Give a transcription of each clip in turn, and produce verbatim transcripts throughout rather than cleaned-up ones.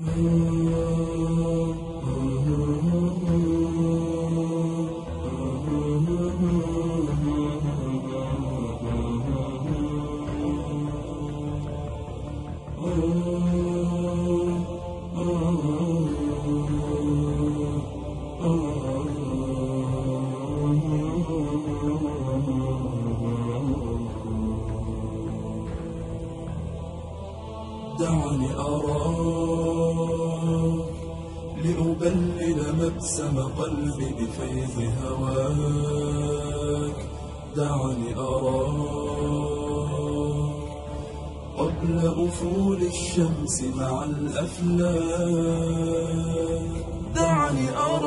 دعني أراك لأبلل مبسم قلبي بفيض هواك. دعني أراك قبل أفول الشمس مع الأفلاك. دعني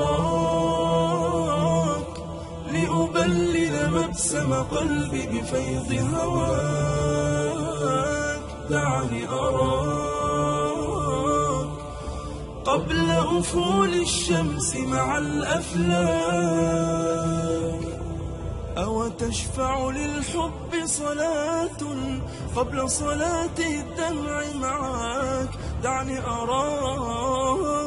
أراك لأبلل مبسم قلبي بفيض هواك. دعني أراك قبل أفول الشمس مع الأفلاك. أو تشفع للحب صلاة قبل صلاة الدمع معك. دعني أراك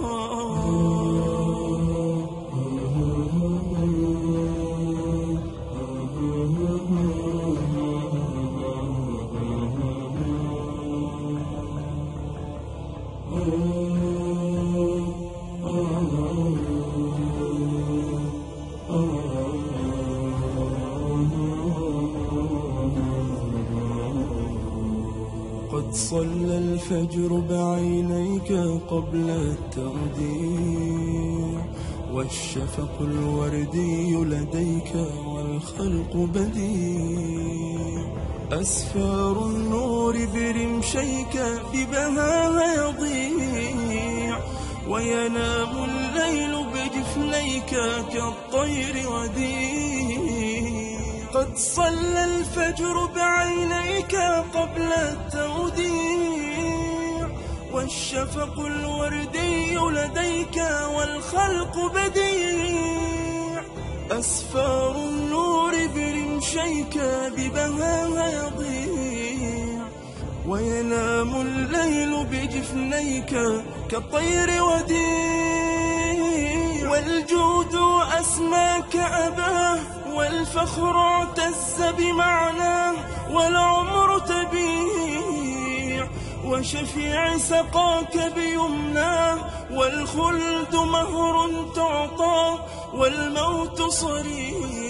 قد صلى الفجر بعينيك قبل التوديع، والشفق الوردي لديك والخلق بديع. أسفار النور برمشيك ببهاها يضيع، وينام الليل بجفنيك كالطير وديع. قد صلى الفجر بعينيك قبل التوديع، والشفق الوردي لديك والخلق بديع. أسفار النور برمشيك ببهاها يضيع، وينام الليل بجفنيك كالطير وديع. والجود أسماك أباه، والفخر اعتز بمعناه، والعمر تبيع، وشفيع سقاك بيمناه، والخلد مهر تعطى، والموت صريع.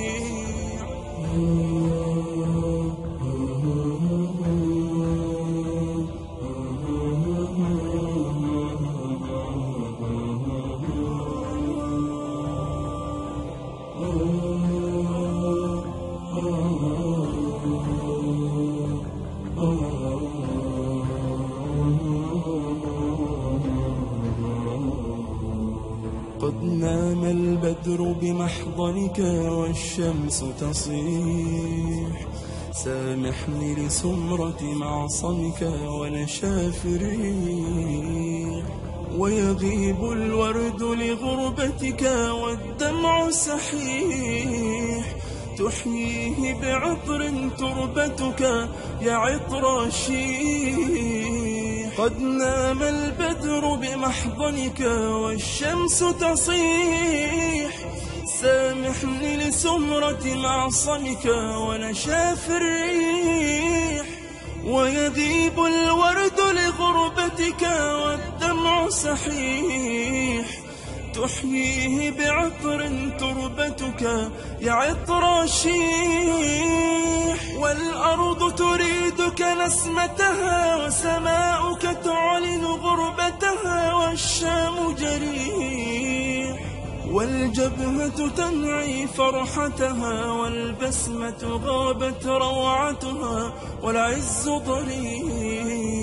قد نام البدر بمحضنك والشمس تصيح، سامحني لسمرة معصمك ونشاف الريح. ويغيب الورد لغربتك والدمع سحيح، تحييه بعطر تربتك يا عطر الشيح. قد نام البدر بمحضنك والشمس تصيح، سامحني لسمرة معصمك ونشاف الريح. ويذيب الورد لغربتك والدمع سحيح، تحييه بعطر تربتك يا عطر الشيح. والأرض تريدك نسمتها، وسماؤك تعلن غربتها، والشام جريح، والجبهة تنعي فرحتها، والبسمة غابت روعتها، والعز ضريح.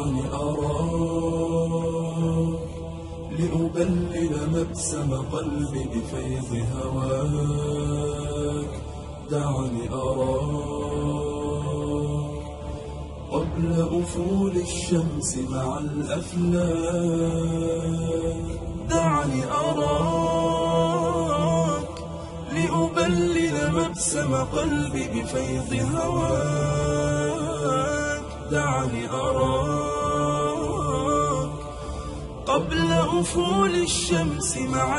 دعني أراك لأبلل مبسم قلبي بفيض هواك. دعني أراك قبل أفول الشمس مع الأفلاك. دعني أراك لأبلل مبسم قلبي بفيض هواك. دعني أراك قبل أفول الشمس مع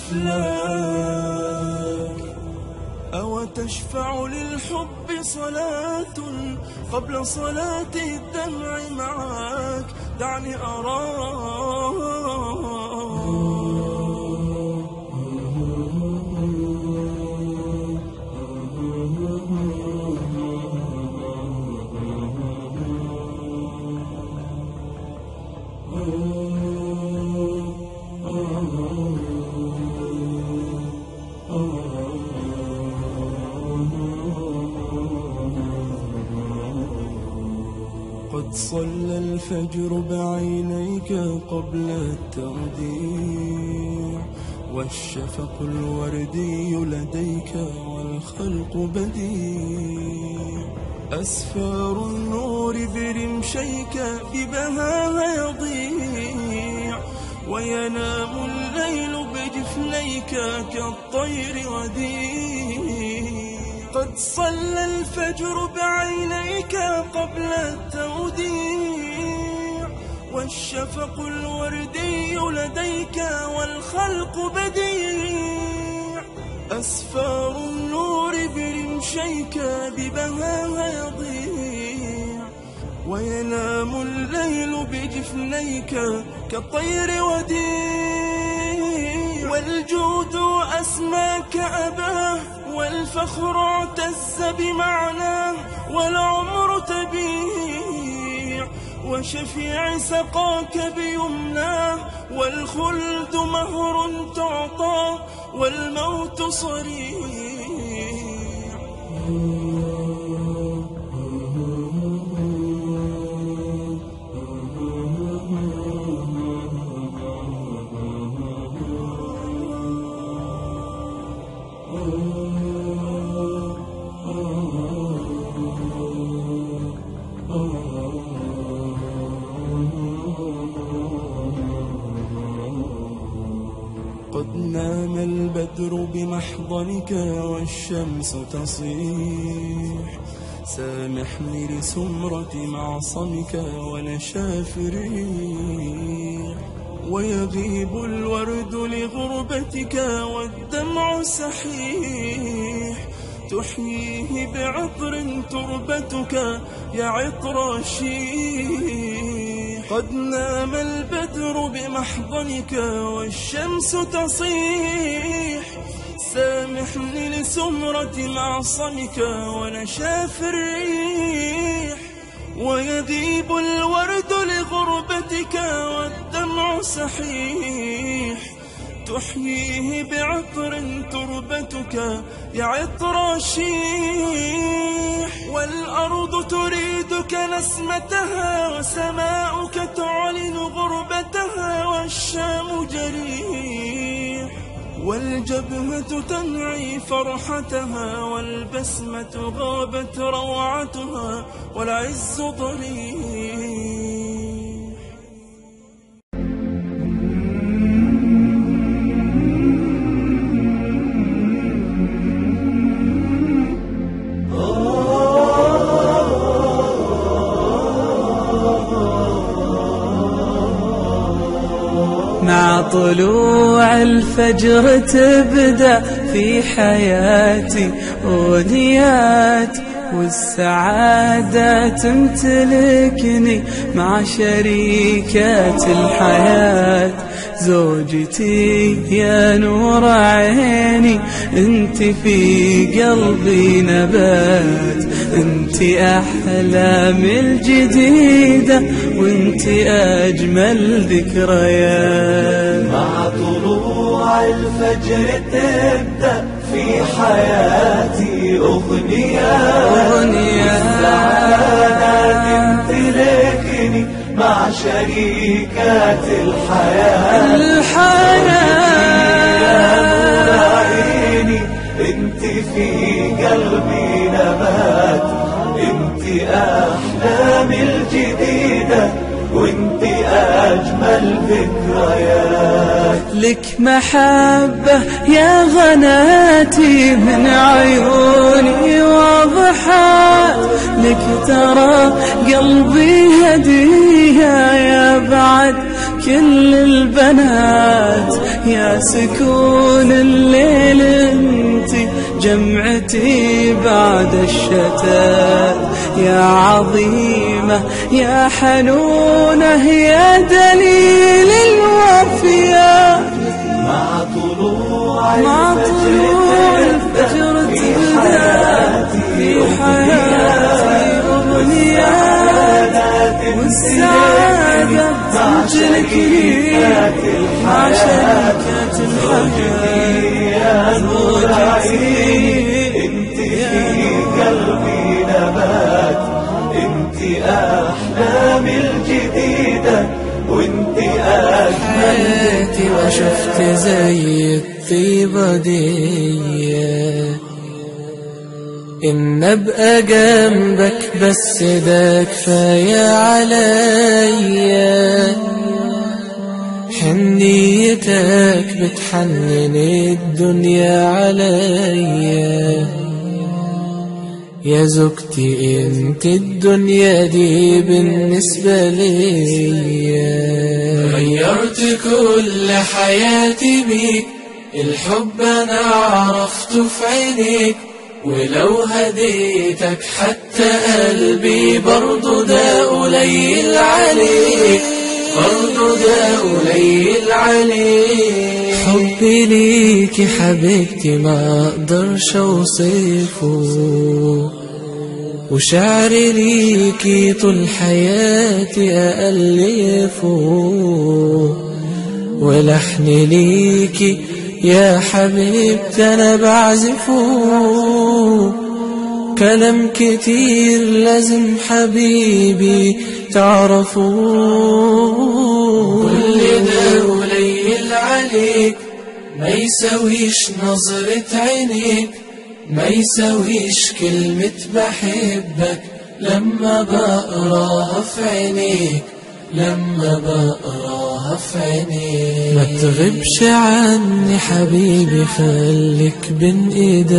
الأفلاك. أو تشفع للحب صلاة قبل صلاة الدمع معك. دعني أراك قد صلى الفجر بعينيك قبل التوديع، والشفق الوردي لديك والخلق بديع. أسفار النور برمشيك ببهاها يضيع، وينام الليل بجفنيك كالطير وديع. قد صلى الفجر بعينيك قبل التوديع، والشفق الوردي لديك والخلق بديع. أسفار النور برمشيك ببهاها يضيع، وينام الليل بجفنيك كالطير وديع. والجود أسماك أباه، والفخر اعتز بمعناه، والعمر تبيع. وشفيع سقاك بيمناه، والخلد مهر تعطى، والموت صريع. قد نام البدر بمحضنك والشمس تصيح. سامحني لسمرة معصمك ونشاف الريح، ويغيب الورد لغربتك والدمع سحيح. تحييه بعطر تربتك يا عطر الشيح. قد نام البدر بمحضنك والشمس تصيح. سامحني لسمرة معصمك ونشاف الريح، ويذيب الورد لغربتك والدمع سحيح. تحييه بعطر تربتك يا عطر الشيح. والأرض تريدك نسمتها، وسماؤك تعلن غربتها، والشام جريح. والجبهة تنعي فرحتها، والبسمة غابت روعتها، والعز ضريح. مع طلوع الفجر تبدأ في حياتي أغنيات، والسعادة تمتلكني مع شريكات الحياة. زوجتي يا نور عيني، انت في قلبي نبات. انت أحلامي الجديدة، وانت أجمل ذكريات. مع طلوع الفجر تبدأ في حياتي أغنيات، والسعادة تمتلكني مع شريكات الحياة. الحياة يا نور عيني انت في قلبي نبات، انت احلامي الجديدة وانت اجمل ذكريات. لك محبة يا غناتي من عيوني واضحات، لك ترى قلبي هدية يا بعد كل البنات. يا سكون الليل انت جمعتي بعد الشتات، يا عظيمة يا حنونة يا دليل الوفيات. مع طلوع مع طلوع الفجر تبدأ في حياتي أمنيات، والسعادة بتمتلكني مع شريكات الحياة. يا نور عيني انت في قلبي نبات، انت احلامي الجديدة وانت اجمل حياتي وشفت زي الطيبة دي، إن أبقى جنبك بس ده كفاية عليا. حنيتك بتحنن الدنيا عليا، يا زوجتي انت الدنيا دي بالنسبة ليا. غيرت كل حياتي بيك، الحب انا عرفته في عينيك، ولو هديتك حتى قلبي برضو ده قليل عليك، برضو ده قليل عليك. حبي ليكي حبيبتي ما اقدرش اوصفه، وشعري ليكي طول حياتي أألفه، ولحن ليكي يا حبيبتي أنا بعزفه. كلام كتير لازم حبيبي تعرفوه، كل ده قليل عليك، ما يساويش نظرة عينيك، ما يساويش كلمة بحبك لما بقراها في عينيك، لما بقراها في عينيك. ما تغيبش عني حبيبي، خليك بين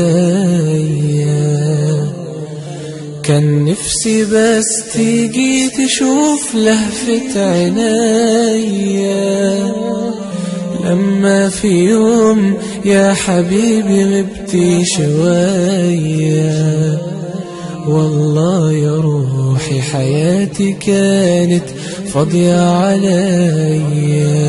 ايديا. كان نفسي بس تيجي تشوف لهفة عينيا، لما في يوم يا حبيبي غبتي شوية. والله يا روحي حياتي كانت فاضية عليا.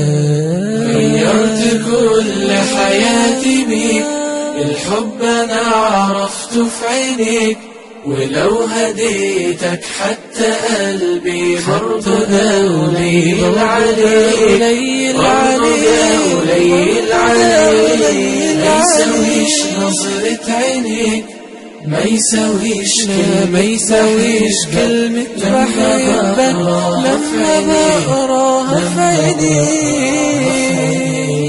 غيرت كل حياتي بيك، الحب انا عرفته في عينيك، ولو هديتك حتى قلبي برضو ده قليل عليك، برضو ده قليل عليك. ما يساويش نظرة عينيك، ما يساويش كلمة، ما يساويش كلمة بحبك لما بقراها في عينيك.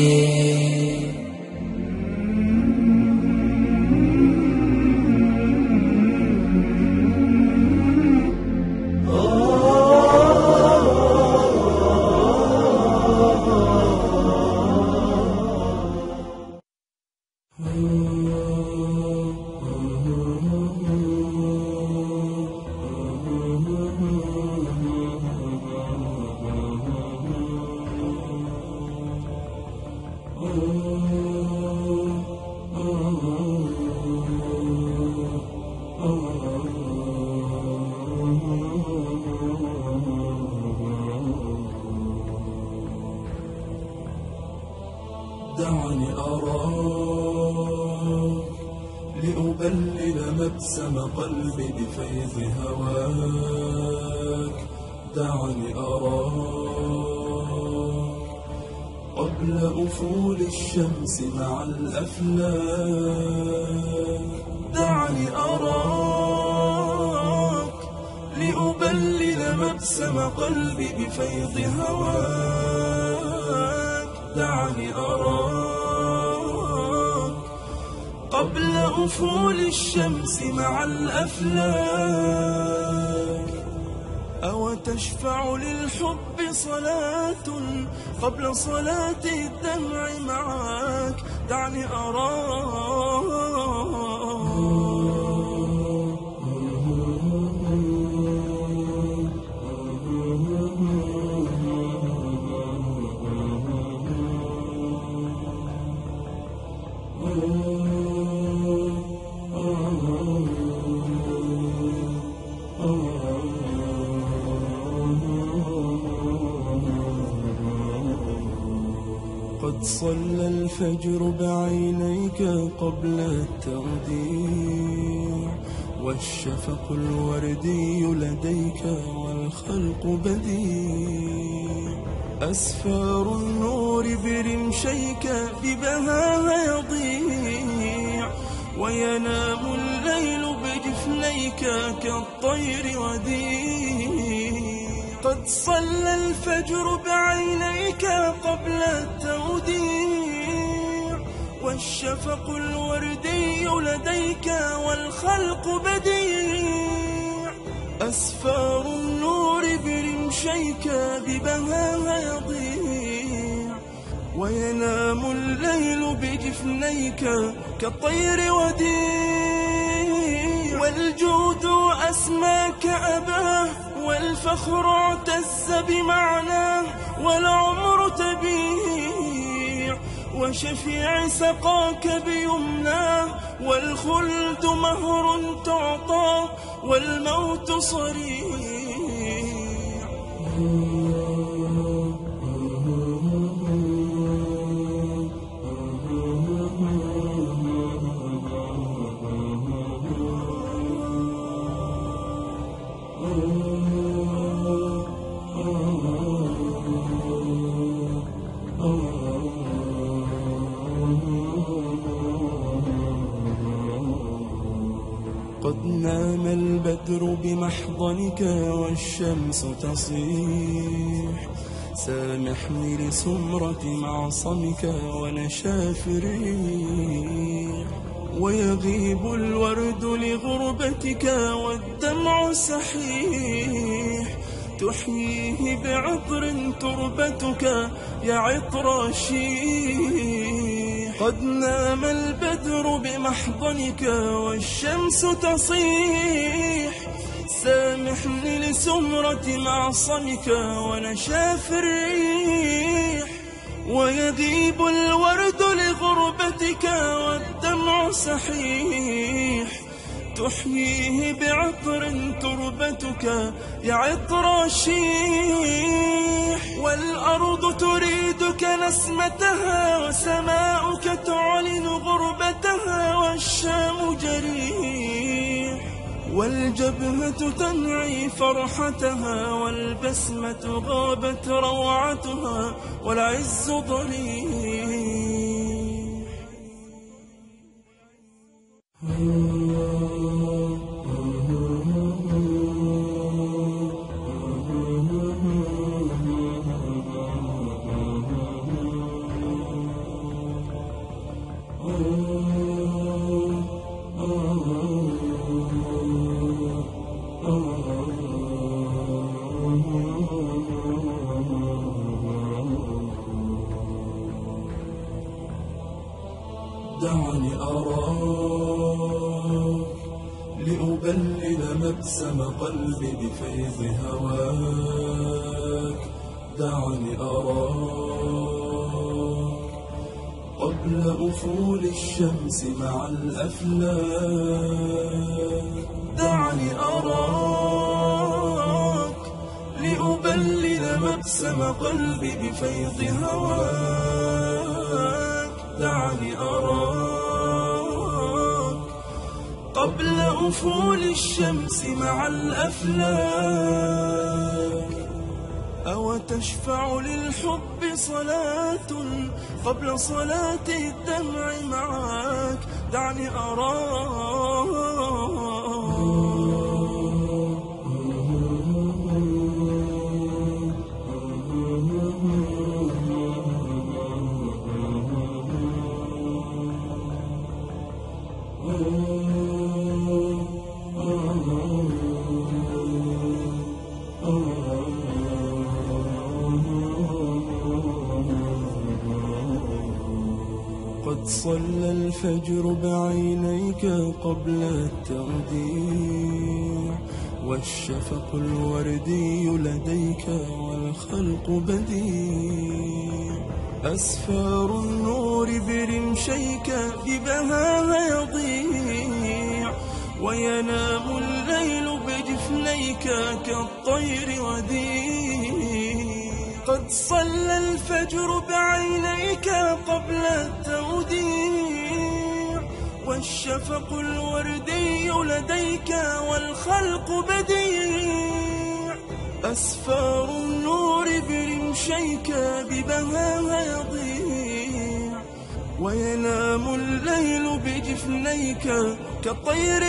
دعني أراك لأبلل مبسم قلبي بفيض هواك. دعني أراك قبل أفول الشمس مع الأفلاك. دعني أراك لأبلل مبسم قلبي بفيض هواك. دعني أراك قبل أفول الشمس مع الأفلاك. أو تشفع للحب صلاة قبل صلاة الدمع معاك. دعني أراك قد صلى الفجر بعينيك قبل التوديع، والشفق الوردي لديك والخلق بديع. أسفار النور برمشيك ببهاها يضيع، وينام الليل بجفنيك كالطير وديع. قد صلى الفجر بعينيك قبل التوديع، والشفق الوردي لديك والخلق بديع. أسفار النور برمشيك ببهاها يضيع، وينام الليل بجفنيك كالطير وديع. والجود أسماك أباه، والفخر اعتز بمعناه، والعمر تبيع. وشفيع سقاك بيمناه، والخلد مهر تعطى، والموت صريع. قد نام البدر بمحضنك والشمس تصيح. سامحني لسمرة معصمك ونشاف الريح، ويغيب الورد لغربتك والدمع سحيح. تحييه بعطر تربتك يا عطر الشيح. قد نام البدر بمحضنك والشمس تصيح. سامحني لسمرة معصمك ونشاف الريح، ويذيب الورد لغربتك والدمع سحيح. تحييه بعطر تربتك يا عطر الشيح. والأرض تريدك نسمتها، وسماؤك تعلن غربتها، والشام جريح. والجبهة تنعي فرحتها، والبسمة غابت روعتها، والعز ضريح. دعني أراك لأبلل مبسم قلبي بفيض هواك. دعني أراك قبل أفول الشمس مع الأفلاك. دعني أراك لأبلل مبسم قلبي بفيض هواك. دعني أراك قبل أفول الشمس مع الأفلاك. أو تشفع للحب صلاة قبل صلاة الدمع معاك. دعني أراك قد صلى الفجر بعينيك قبل التوديع، والشفق الوردي لديك والخلق بديع. أسفار النور برمشيك ببهاها يضيع، وينام الليل بجفنيك كالطير وديع. قد صلى الفجر بعينيك قبل التوديع، والشفق الوردي لديك والخلق بديع. أسفار النور برمشيك ببهاها يضيع، وينام الليل بجفنيك كالطير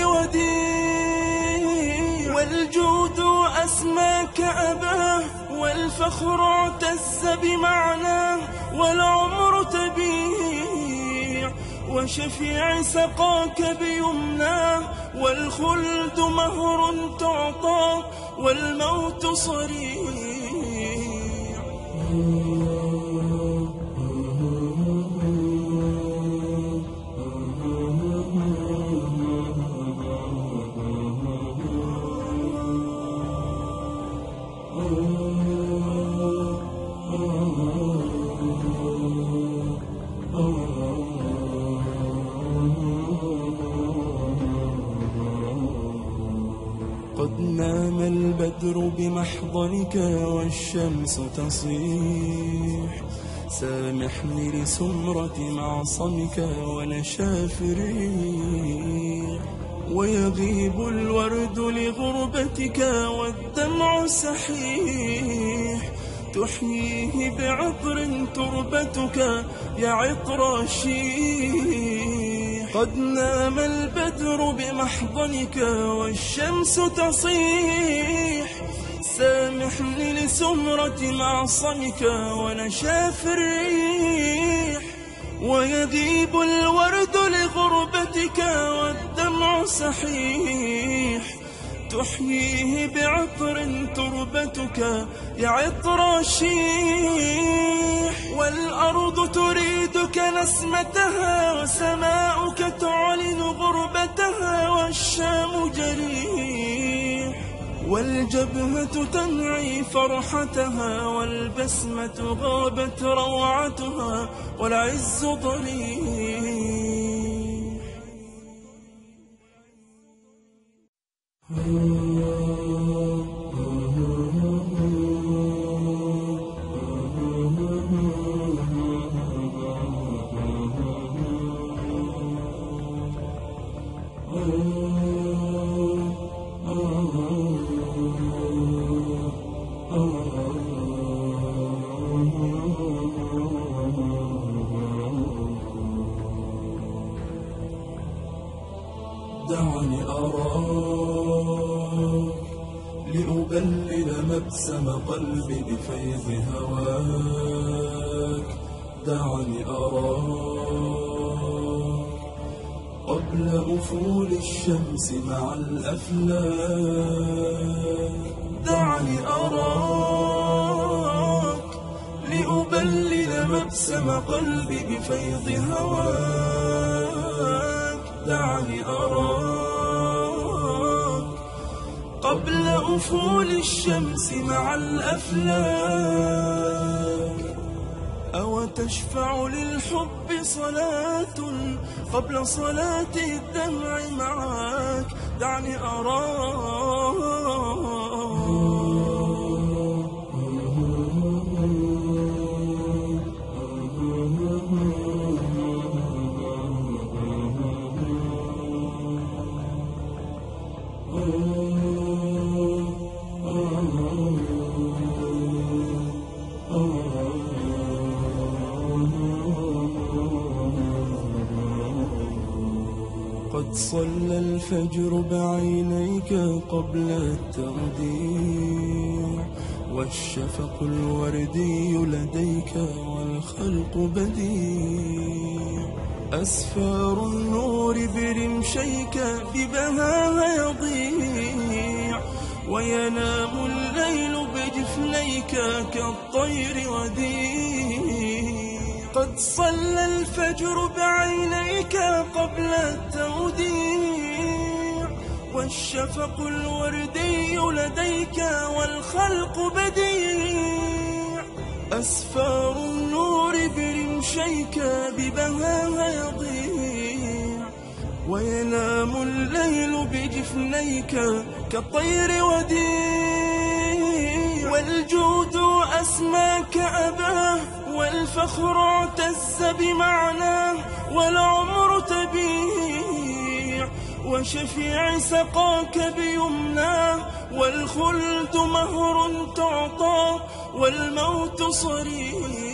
وديع. والجود أسماك أباه، والفخر اعتز بمعناه، والعمر تبيع، وشفيع سقاك بيمناه، والخلد مهر تعطى، والموت صريع. قد نام البدر بمحضنك والشمس تصيح، سامحني لسمرة معصمك ونشاف الريح. ويغيب الورد لغربتك والدمع سحيح، تحييه بعطر تربتك يا عطر الشيح. قد نام البدر بمحضنك والشمس تصيح، سامحني لسمرة معصمك ونشاف الريح. ويغيب الورد لغربتك والدمع سحيح، تحييه بعطر تربتك يا عطر الشيح. والأرض تريدك نسمتها، وسماؤك تعلن غربتها، والشام جريح، والجبهة تنعي فرحتها، والبسمة غابت روعتها، والعز ضريح. دعني أراك لأبلل مبسم قلبي بفيض هواك. دعني أراك قبل أفول الشمس مع الأفلاك. دعني أراك لأبلل مبسم قلبي بفيض هواك. دعني أراك قبل أفول الشمس مع الأفلاك. أو تشفع للحب صلاة قبل صلاة الدمع معاك. دعني أراك قد صلى الفجر بعينيك قبل التوديع، والشفق الوردي لديك والخلق بديع. أسفار النور برمشيك ببهاها يضيع، وينام الليل بجفنيك كالطير وديع. قد صلى الفجر بعينيك قبل التوديع، والشفق الوردي لديك والخلق بديع. أسفار النور برمشيك ببهاها يضيع، وينام الليل بجفنيك كالطير وديع. والجود أسماك أباه، والفخر اعتز بمعناه، والعمر تبيع، وشفيع سقاك بيمناه، والخلد مهر تعطى، والموت صريع.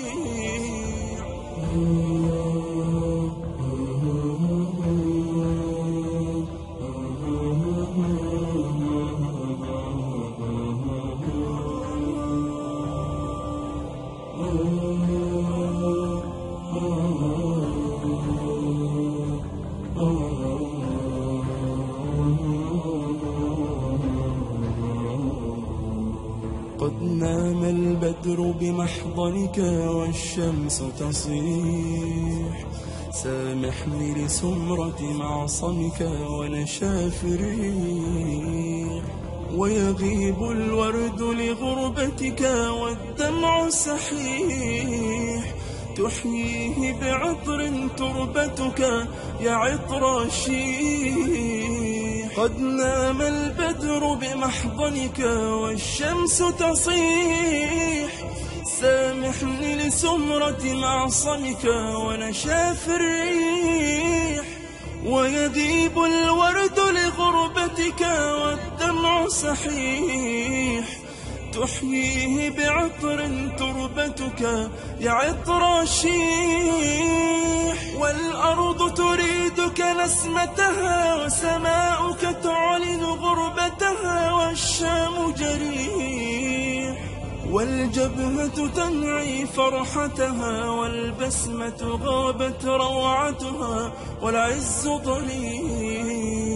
قد نام البدر بمحضنك والشمس تصيح، سامحني لسمرة معصمك ونشاف الريح. ويغيب الورد لغربتك والدمع سحيح، تحييه بعطر تربتك يا عطر الشيح. قد نام البدر بمحضنك والشمس تصيح، سامحني لسمرة معصمك ونشاف الريح. ويذيب الورد لغربتك والدمع سحيح، تحييه بعطر تربتك يا عطر الشيح. والأرض تريدك نسمتها، وسماؤك تعلن غربتها، والشام جريح، والجبهة تنعي فرحتها، والبسمة غابت روعتها، والعز ضريح.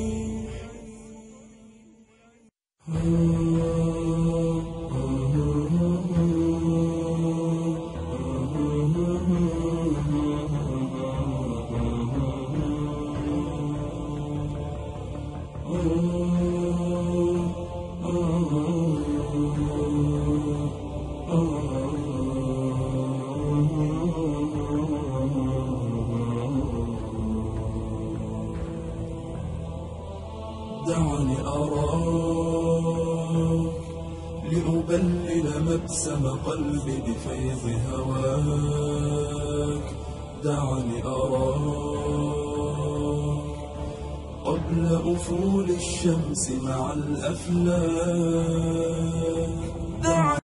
دعني أراك لأبلل مبسم قلبي بفيض هواك. دعني أراك قبل أفول الشمس مع الأفلاك.